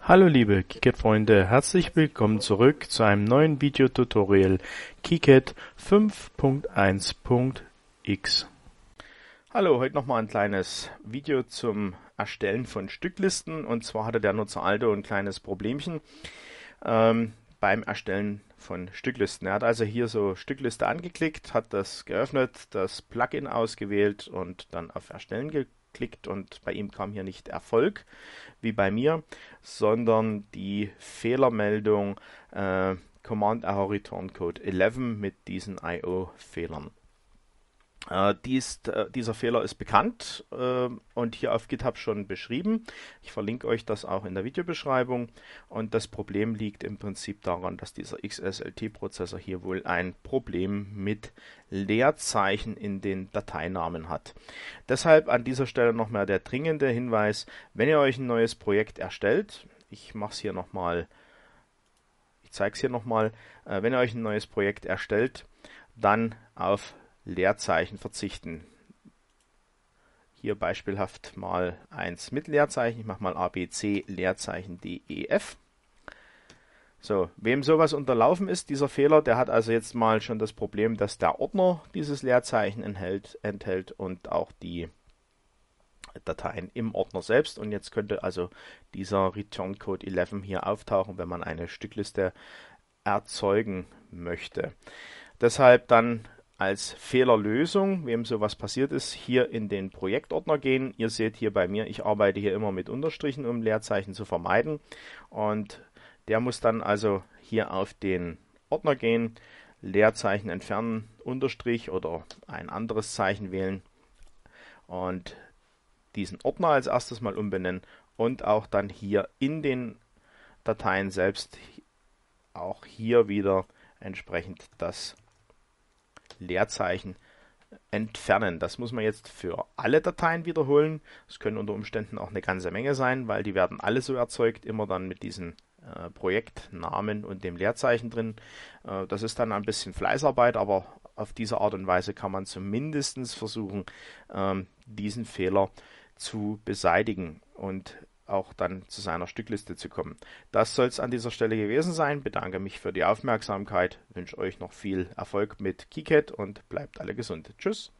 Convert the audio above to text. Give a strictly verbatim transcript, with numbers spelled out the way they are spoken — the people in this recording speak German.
Hallo liebe KiCad-Freunde, herzlich willkommen zurück zu einem neuen Videotutorial KiCad fünf Punkt eins Punkt x. Hallo, heute nochmal ein kleines Video zum Erstellen von Stücklisten, und zwar hatte der Nutzer Aldo ein kleines Problemchen ähm, beim Erstellen von Stücklisten. Er hat also hier so Stückliste angeklickt, hat das geöffnet, das Plugin ausgewählt und dann auf Erstellen geklickt, und bei ihm kam hier nicht Erfolg wie bei mir, sondern die Fehlermeldung äh, Command Error Return Code elf mit diesen I O-Fehlern. Äh, dies, äh, dieser Fehler ist bekannt äh, und hier auf GitHub schon beschrieben. Ich verlinke euch das auch in der Videobeschreibung. Und das Problem liegt im Prinzip daran, dass dieser X S L T-Prozessor hier wohl ein Problem mit Leerzeichen in den Dateinamen hat. Deshalb an dieser Stelle nochmal der dringende Hinweis: Wenn ihr euch ein neues Projekt erstellt, ich mache es hier nochmal, ich zeige es hier nochmal, äh, wenn ihr euch ein neues Projekt erstellt, dann auf Leerzeichen verzichten. Hier beispielhaft mal eins mit Leerzeichen. Ich mache mal A B C Leerzeichen D E F. So, wem sowas unterlaufen ist, dieser Fehler, der hat also jetzt mal schon das Problem, dass der Ordner dieses Leerzeichen enthält, enthält und auch die Dateien im Ordner selbst. Und jetzt könnte also dieser Return Code elf hier auftauchen, wenn man eine Stückliste erzeugen möchte. Deshalb dann als Fehlerlösung, wem sowas passiert ist, hier in den Projektordner gehen. Ihr seht hier bei mir, ich arbeite hier immer mit Unterstrichen, um Leerzeichen zu vermeiden. Und der muss dann also hier auf den Ordner gehen, Leerzeichen entfernen, Unterstrich oder ein anderes Zeichen wählen und diesen Ordner als erstes mal umbenennen und auch dann hier in den Dateien selbst auch hier wieder entsprechend das Leerzeichen entfernen. Das muss man jetzt für alle Dateien wiederholen. Es können unter Umständen auch eine ganze Menge sein, weil die werden alle so erzeugt, immer dann mit diesen äh, Projektnamen und dem Leerzeichen drin. Äh, das ist dann ein bisschen Fleißarbeit, aber auf diese Art und Weise kann man zumindest versuchen, ähm, diesen Fehler zu beseitigen und auch dann zu seiner Stückliste zu kommen. Das soll es an dieser Stelle gewesen sein. Bedanke mich für die Aufmerksamkeit, wünsche euch noch viel Erfolg mit KiCad und bleibt alle gesund. Tschüss!